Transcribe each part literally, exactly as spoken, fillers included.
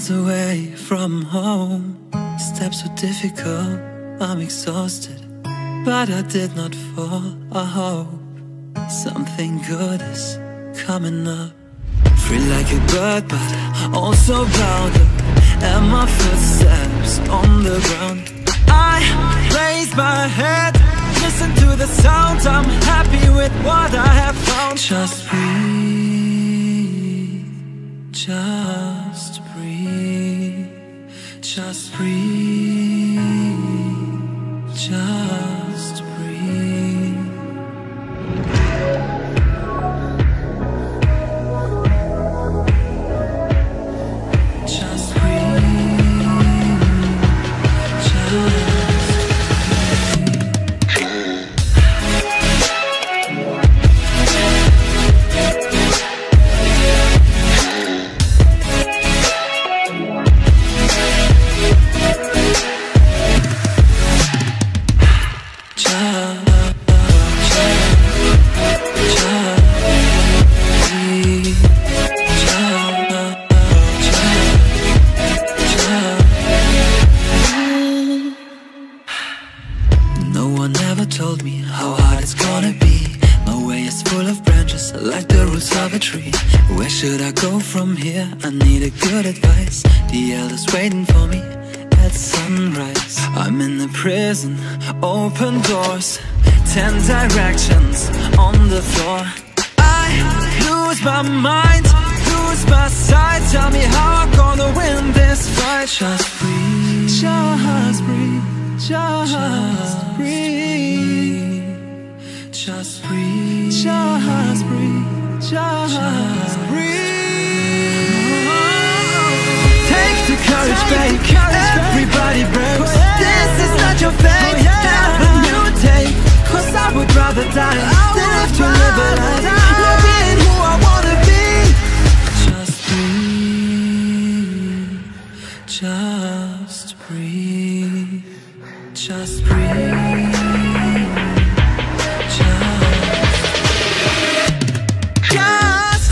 miles away from home. Steps were difficult, I'm exhausted, but I did not fall. I hope something good is coming up. Free like a bird, but also bound up, and my footsteps on the ground. I raise my head, listen to the sound. I'm happy with what I have found. Just breathe, just breathe, just breathe, just breathe. Just breathe, just told me how hard it's gonna be. My way is full of branches, like the roots of a tree. Where should I go from here? I need a good advice. The elders waiting for me at sunrise. I'm in the prison, open doors, ten directions on the floor. I lose my mind, lose my sight. Tell me how I'm gonna win this fight. Just breathe, just breathe, just, just breathe, just breathe, just breathe, just, just breathe. Take the courage, babe. Everybody breaks. This is not your fate. Never you take. Cause I would rather die than live to live a life not being who I wanna be. Just breathe, just breathe, just breathe, just, just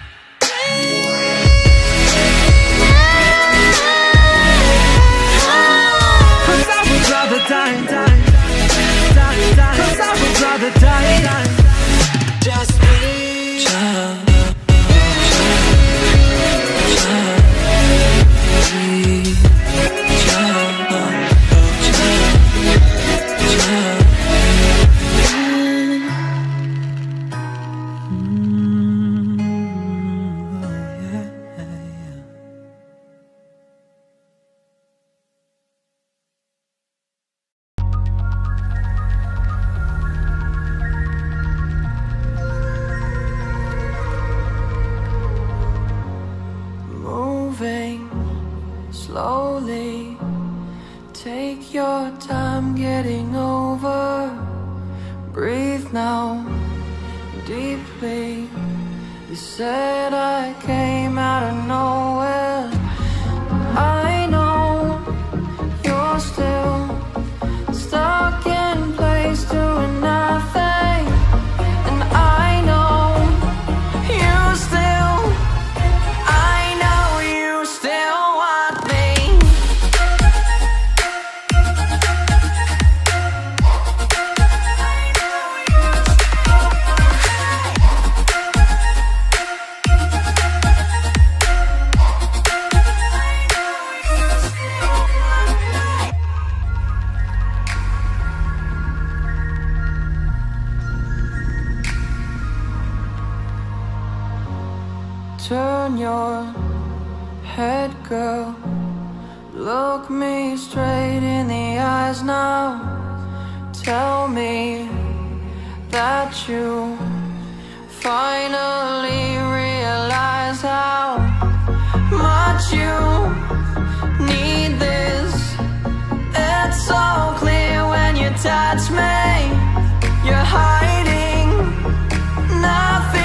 cause I would rather die, die, die, die. Cause I would rather die, die. Just breathe, just, just breathe, slowly, take your time getting over. Breathe now, deeply. You said I came out of nowhere. I know you're still stuck in place doing nothing. And I know you still, I know you still want me. Turn your head, girl. Look me straight in the eyes now. Tell me that you finally realize how much you need this. It's so clear when you touch me. You're hiding nothing.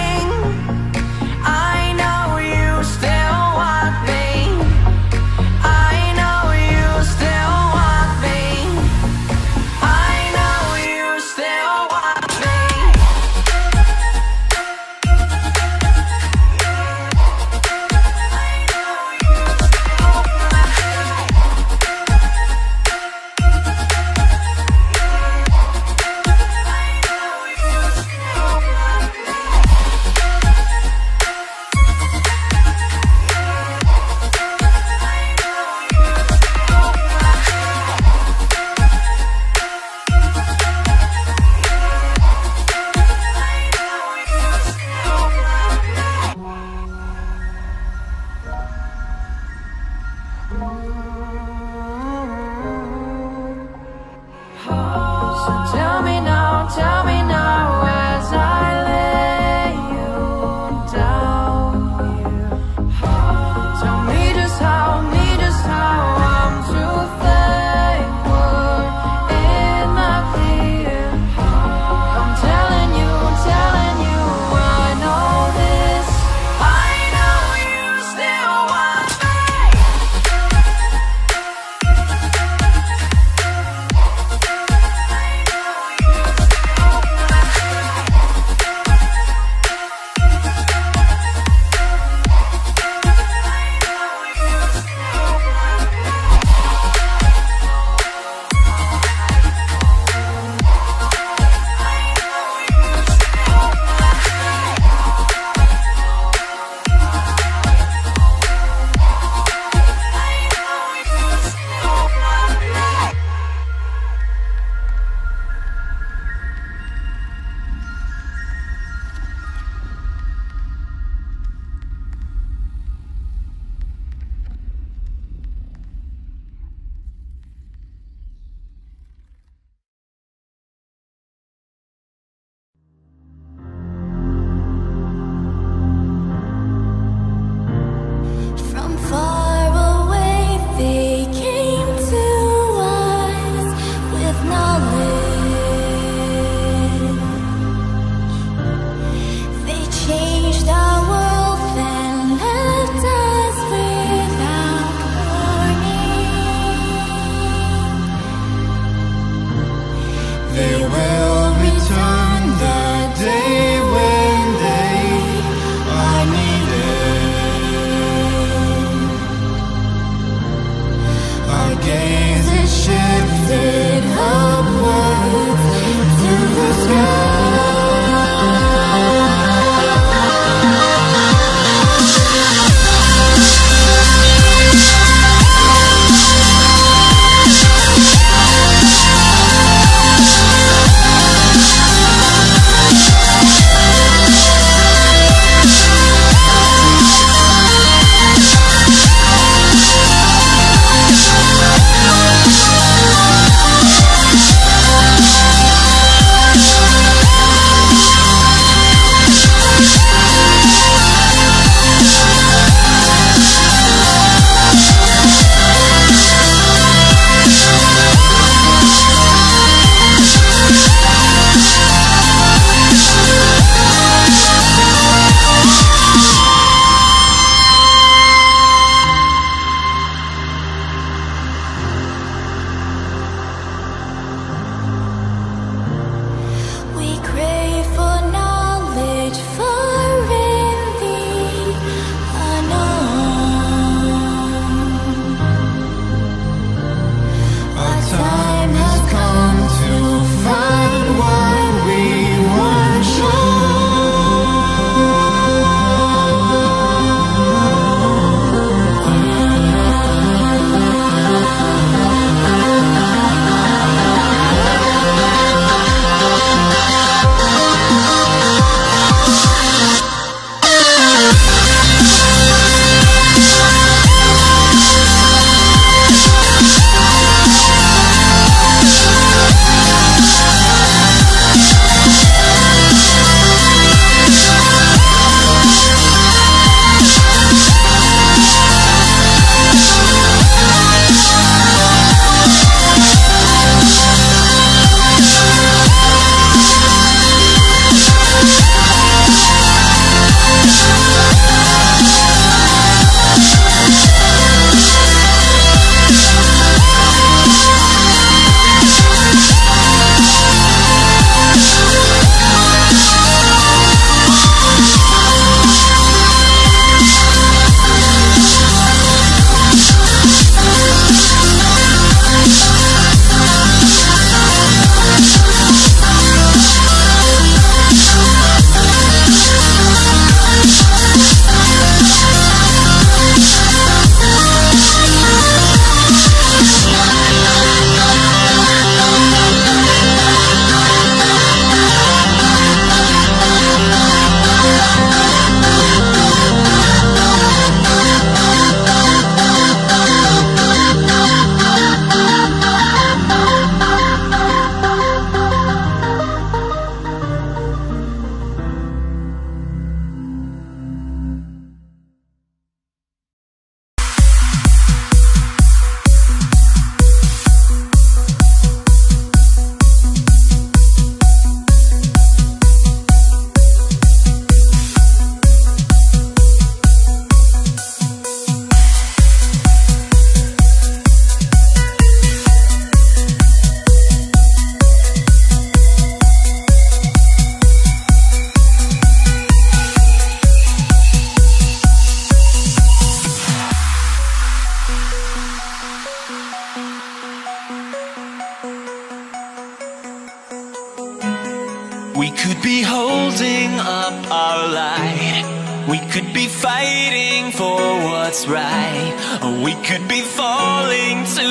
We could be holding up our light, we could be fighting for what's right, or we could be falling to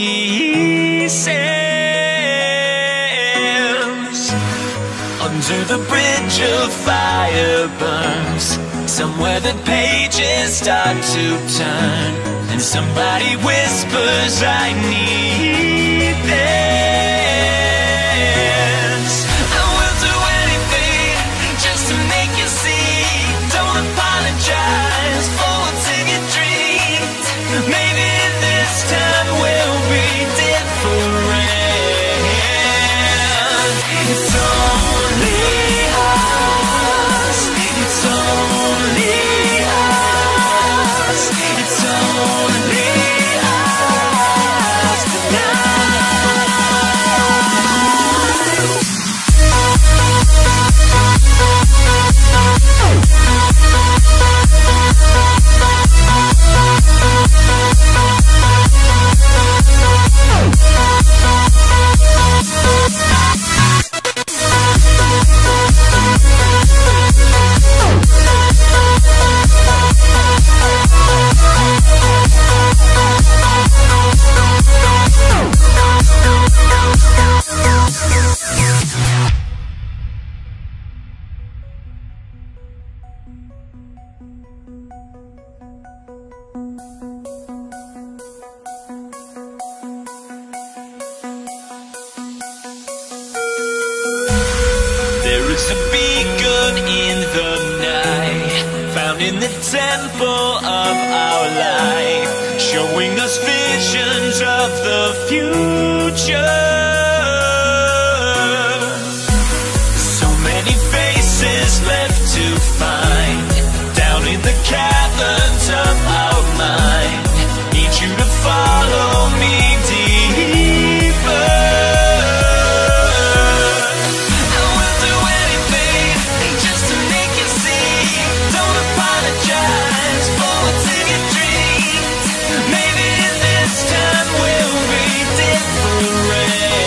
pieces. Under the bridge of fire burns, somewhere the pages start to turn, and somebody whispers, I need this. I will do anything just to make you see. Don't apologize for what's in your dreams. Maybe this time will be different. It's only us. It's only us. It's only us in the temple of our life, showing us visions of the future. So many faces left to find, down in the caverns of our mind. Need you to follow me deeper. Maybe this time will be different.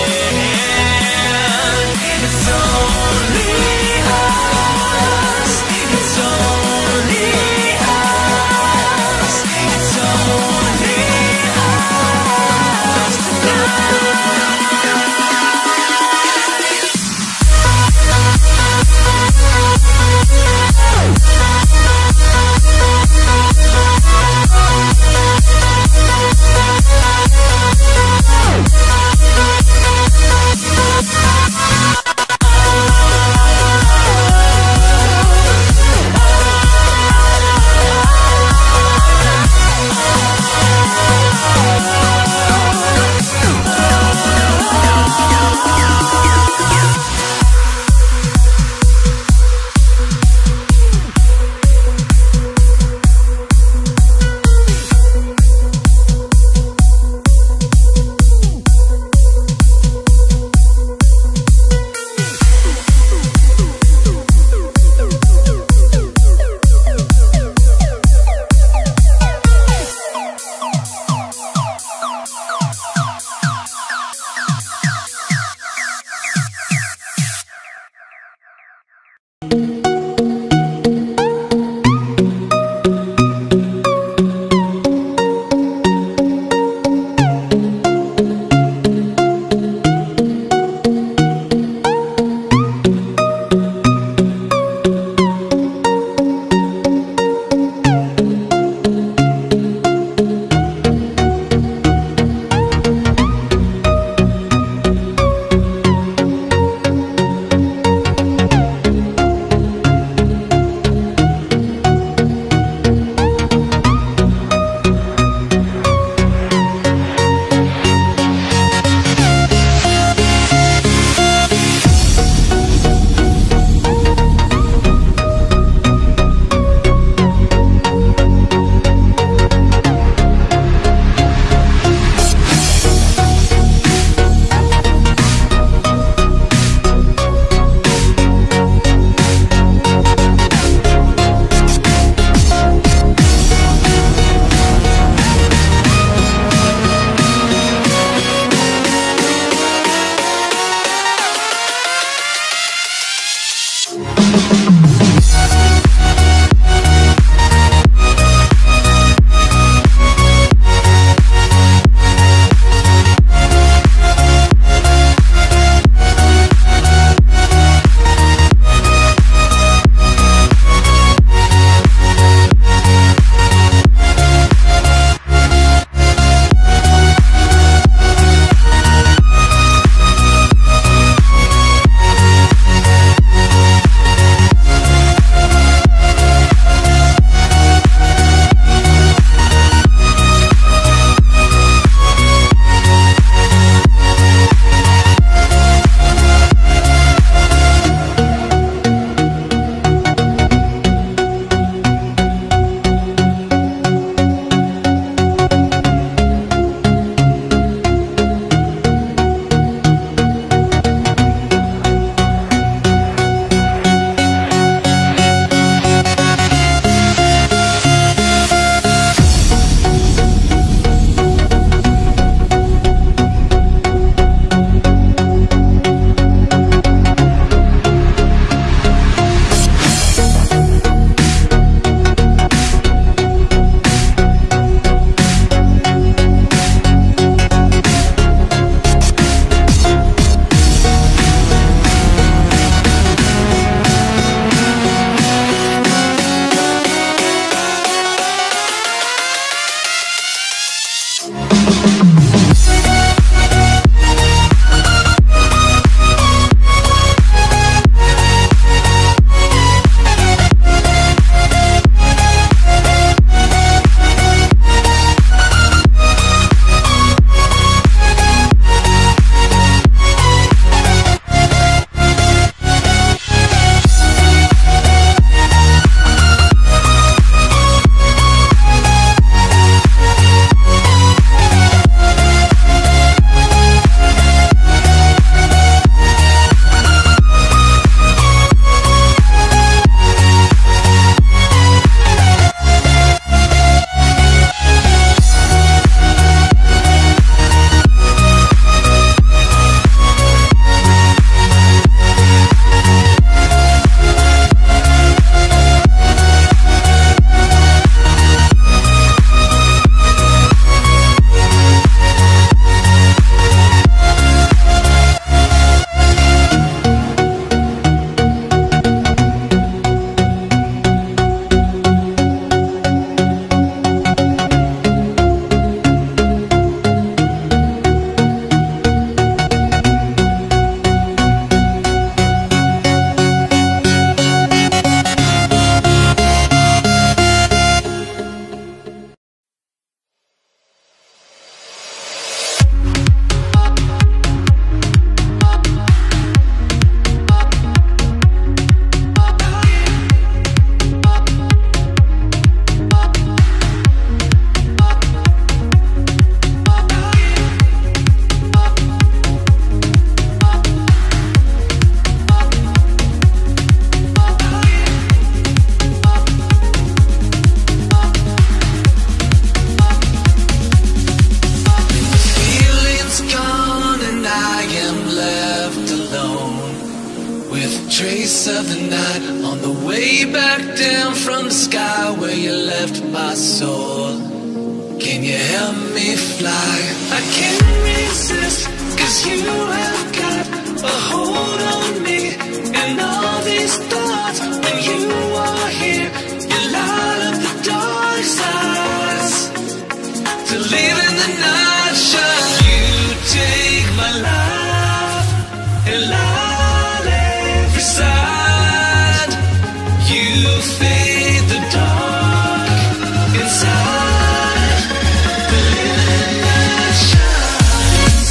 with a trace of the night on the way back down from the sky where you left my soul. Can you help me fly? I can't resist, cause you have got a hold on me. And all these thoughts, when you are here, you light up the dark sides to live in the night shine. You take my life and light every side. You fade the dark inside. The living light shines.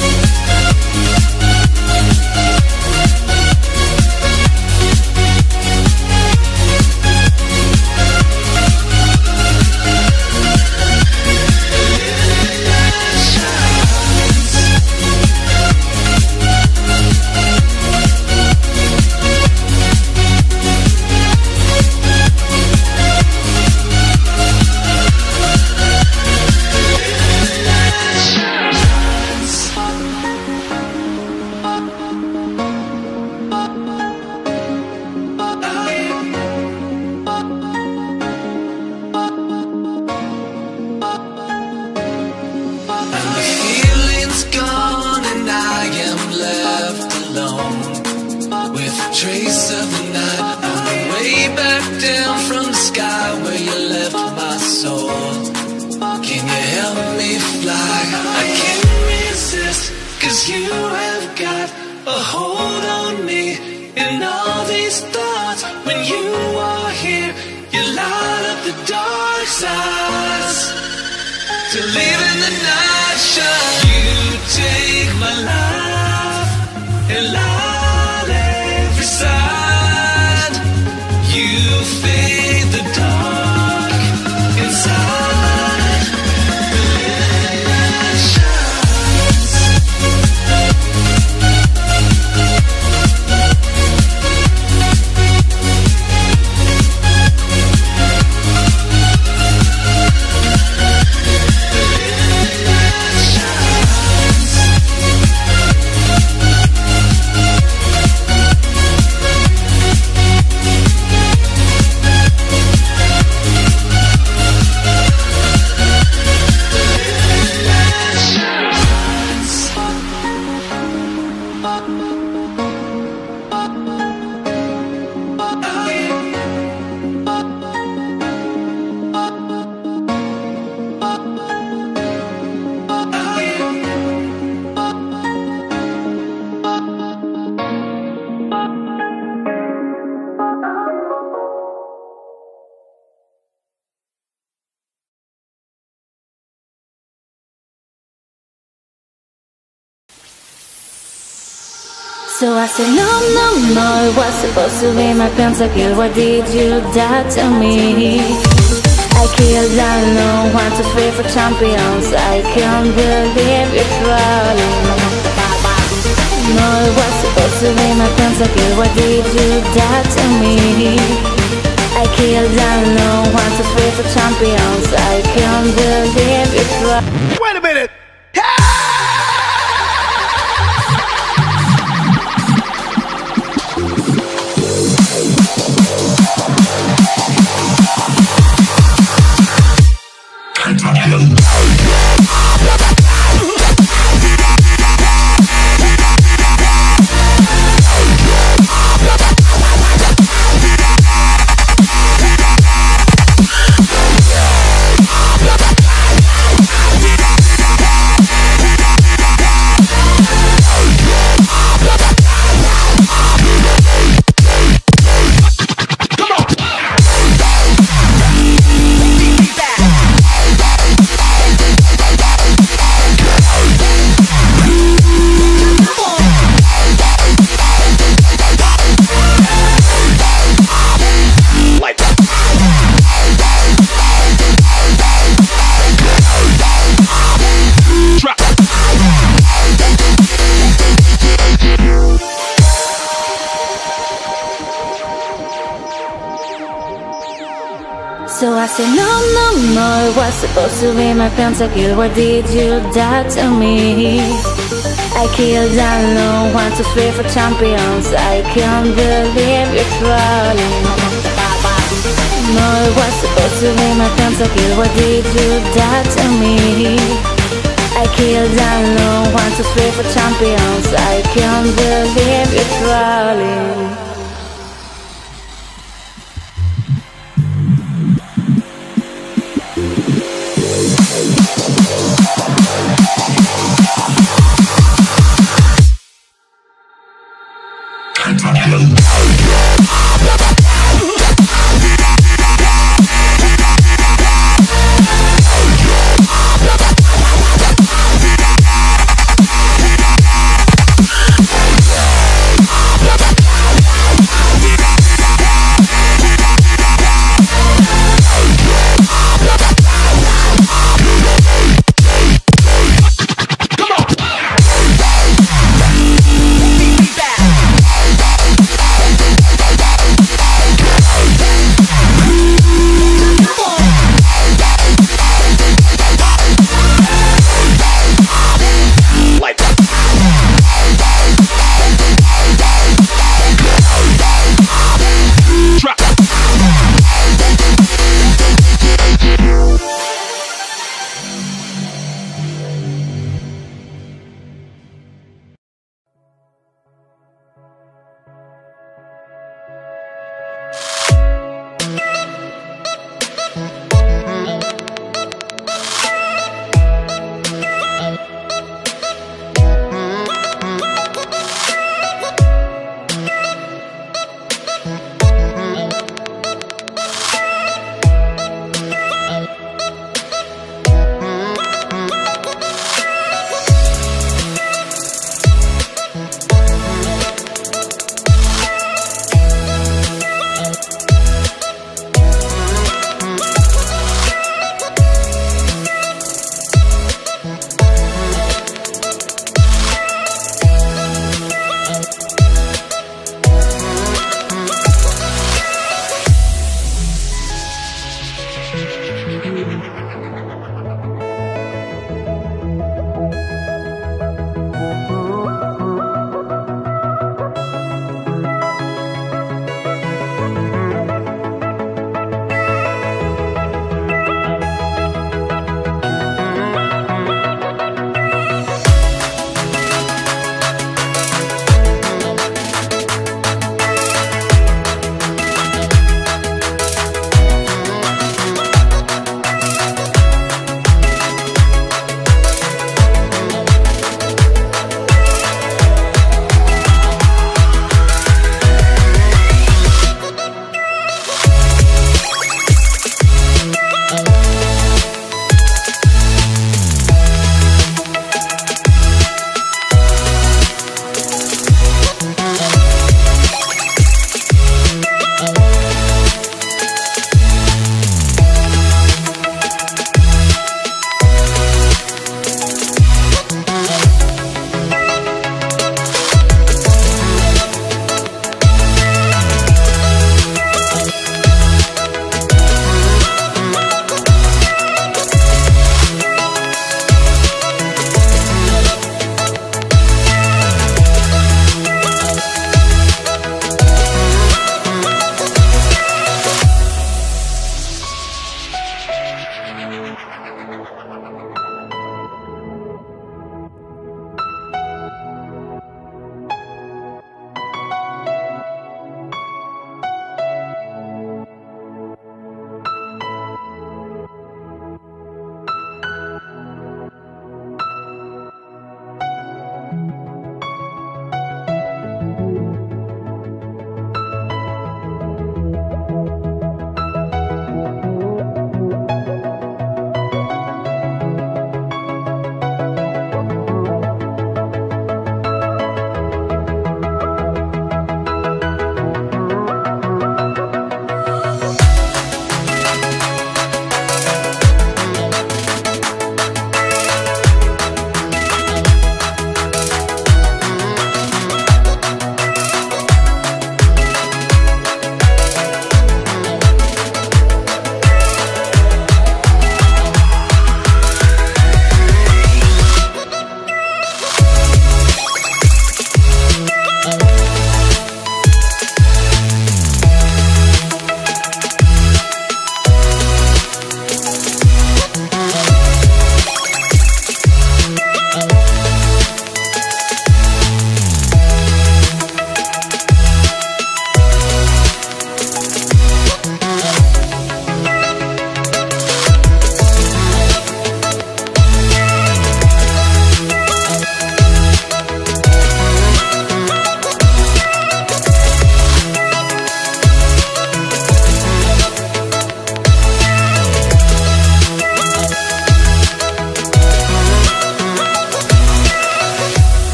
Trace of the night on the way back down from the sky where you left my soul. Can you help me fly? I can't resist, cause you have got a hold on me. And all these thoughts, when you are here, you light up the dark sides to live in the night shine. You take my life and light every side. You fade the dark inside. The living light shines. So I said no, no, no, it was supposed to be my pentakill. Why did you die to me? I killed, I know, one, two, three for champions. I can't believe you're trolling. No, it was supposed to be my pentakill. Why did you die to me? I killed, I know, one, two, three for champions. I can't believe you're trolling. Wait a minute! So I said no, no, no, it was supposed to be my pentakill. Why did you die to me? I killed alone, one, two, three for champions. I can't believe you're trolling. No, it was supposed to be my pentakill. Why did you do that to me? I killed alone, one, two, three for champions. I can't believe you're trolling.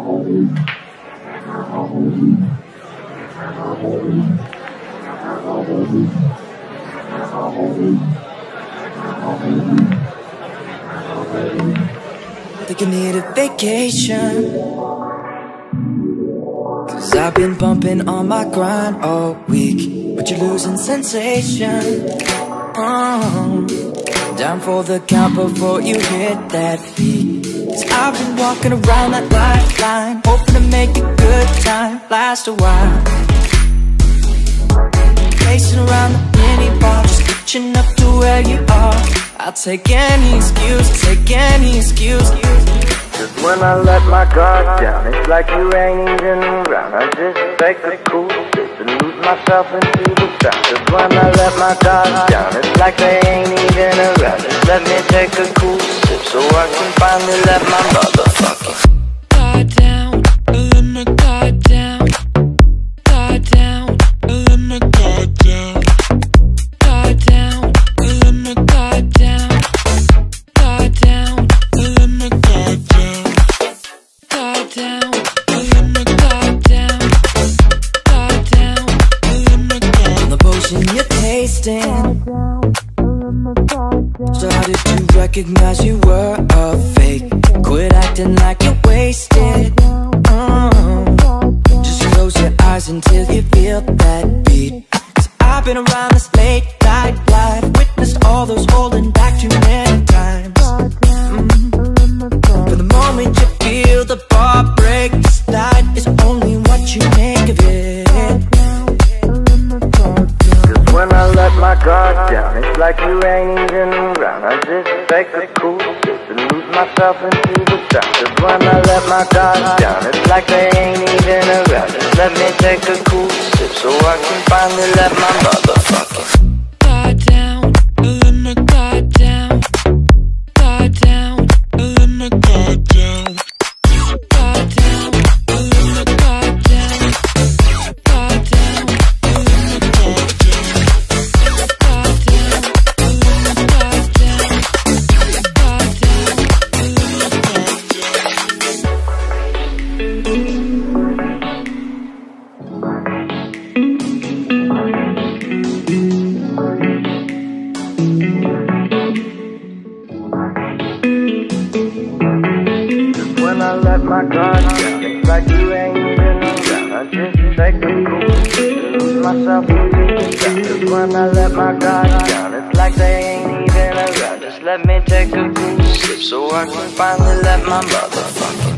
Think you need a vacation, 'cause I've been bumping on my grind all week, but you're losing sensation. Oh, down for the count before you hit that beat. 'Cause I've been walking around that lifeline, hoping to make a good time last a while. Pacing around the mini bar, just catching up to where you are. I'll take any excuse, take any excuse. Cause when I let my guard down, it's like you ain't even around. I just take a cool sip and lose myself into the sound. Cause when I let my guard down, it's like they ain't even around. Just let me take a cool sip so I can finally let my motherfucking guard down, let my guard down. Guard down, let my guard down. Guard down, let my guard down. Guard down, let my guard down. Guard down, let my guard down. Guard down, let my guard down. The potion you're tasting started to recognize you were a fake. Quit acting like you're wasted. Oh, just close your eyes until you feel that beat. 'Cause I've been around this late night life, witnessed all those holding back too many times. Mm. But the moment you feel the bar break, this night is only what you make of it. when I let my guard down, it's like you ain't even around. I just take a cool sip and lose myself into the sound. Cause when I let my guard down, it's like they ain't even around. Just let me take a cool sip so I can finally let my motherfucking guard down, let my guard down. Guard down, let my guard down. Guard down, let my guard down. Guard down, let my guard down. Guard down, let my guard down. Guard down, let my when I let my guard down, it's like you ain't even around. I just take a cool sip and lose myself into the sound. Cause when I let my guard down, it's like they ain't even around. Just let me take a cool sip so I can finally let my motherfucking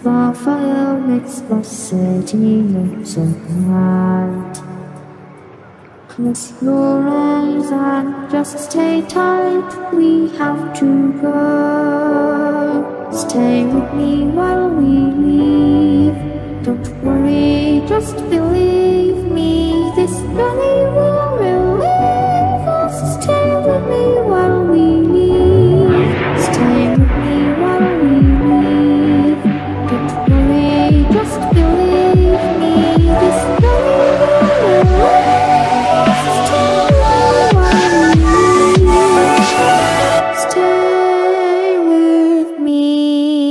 The fire makes the city look so bright. Close your eyes and just stay tight. We have to go. Stay with me while we leave. Don't worry, just believe me. This journey will relieve us. Stay with me while we leave. Stay with me while we leave. Don't worry, just believe me. This journey will relieve us. Stay while we leave. Stay with me.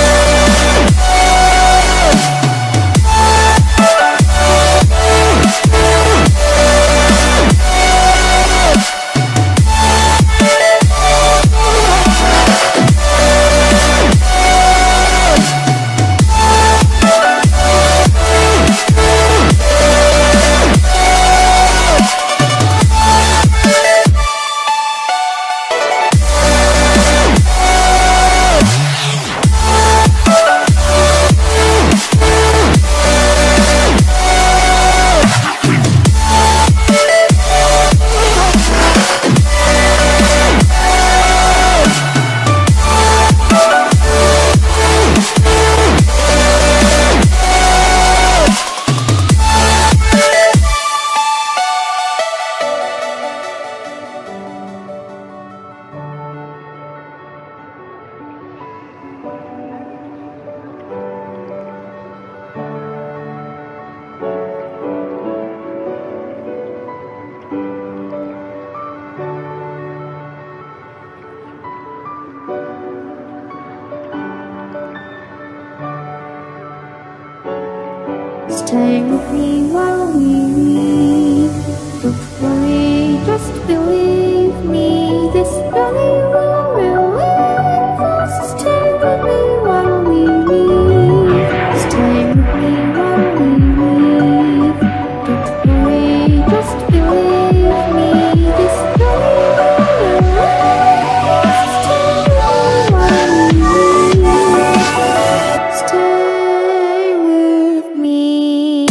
Stay with me while we leave. Don't worry, just believe me. This journey will relieve us. Stay with me while we leave. Stay with me while we leave. Don't worry, just believe me. This journey will relieve us. Stay with me while we leave. Stay with me.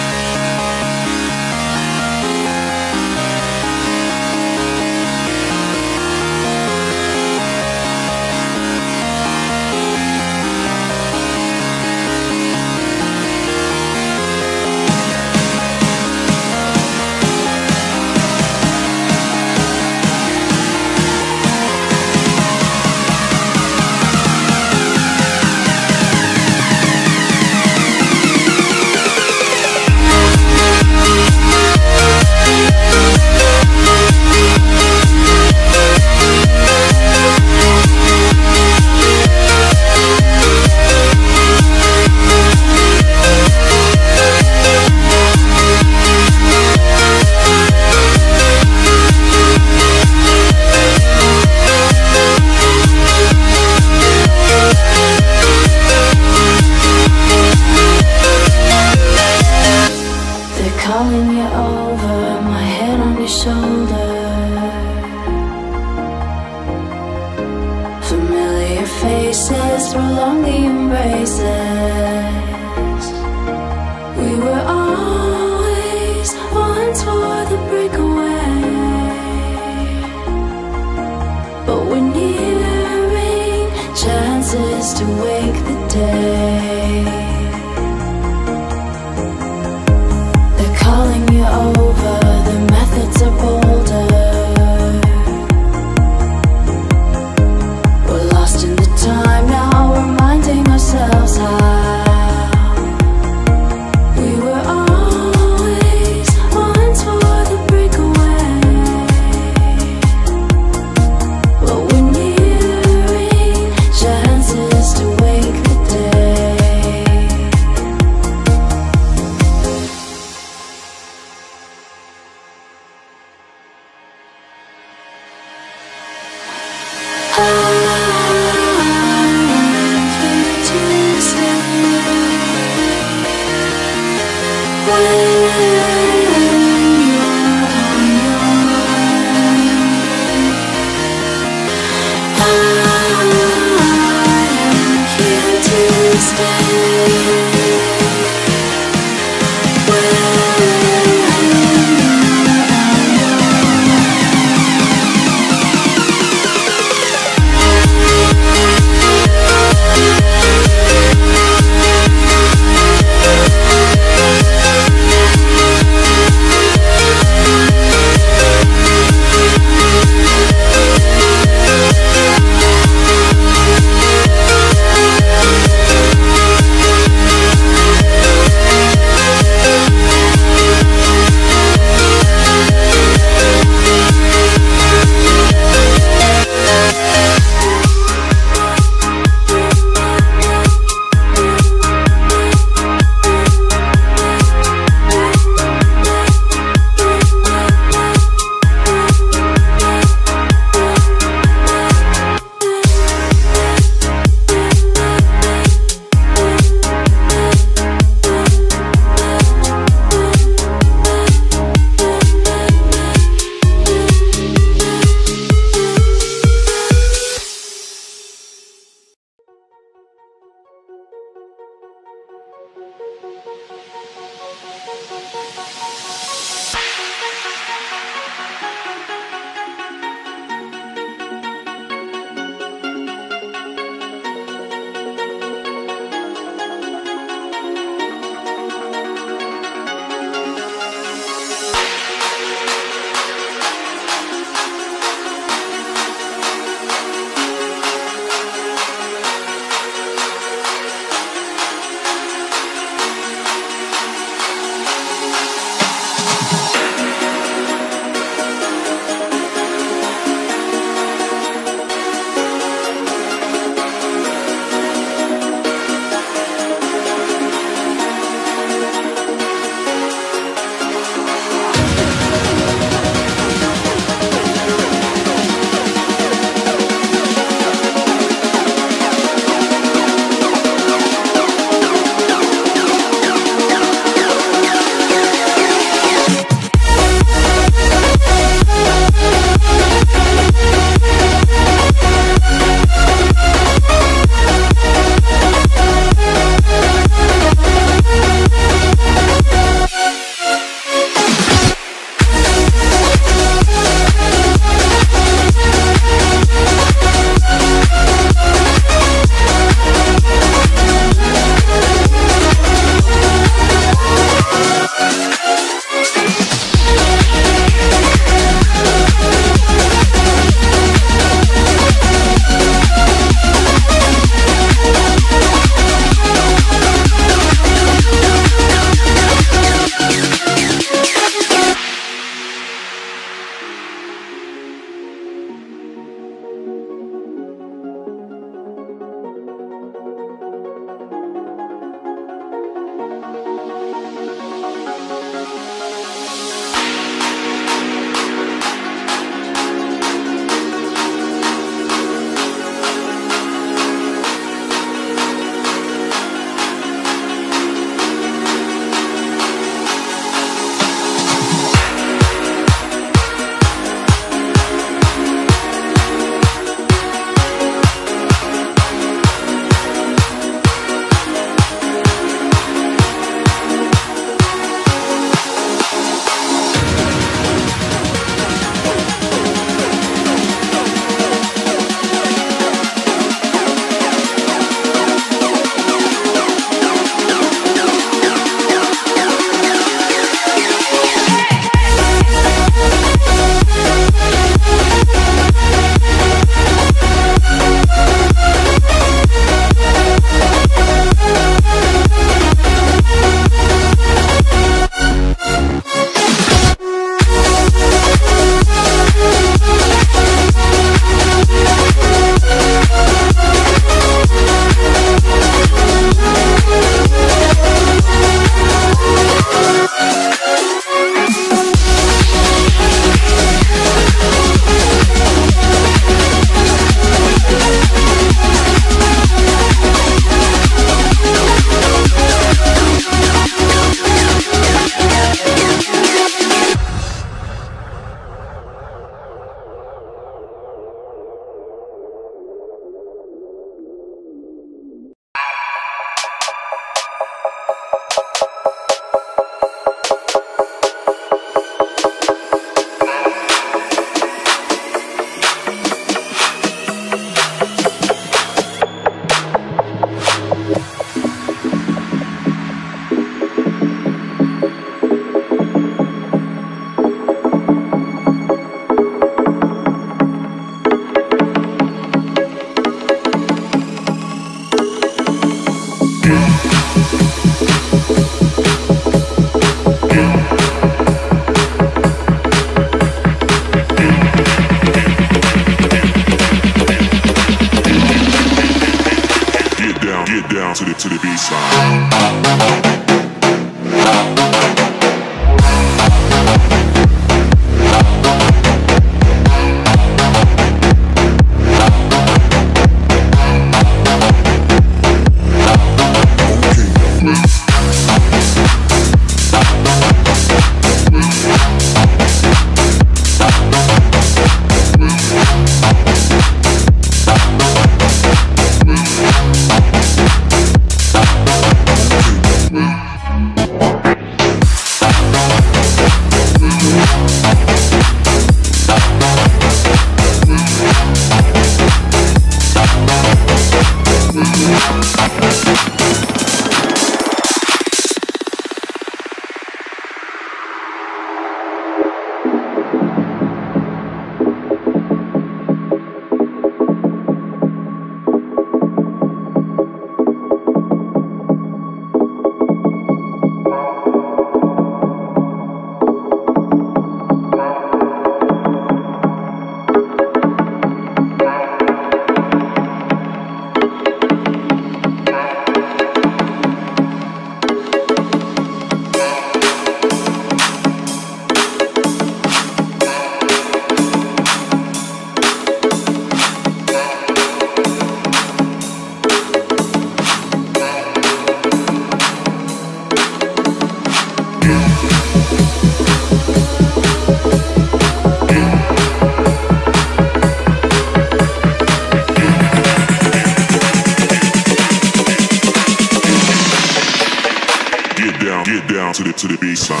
To the, to the baseline.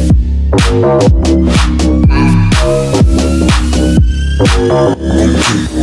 Okay.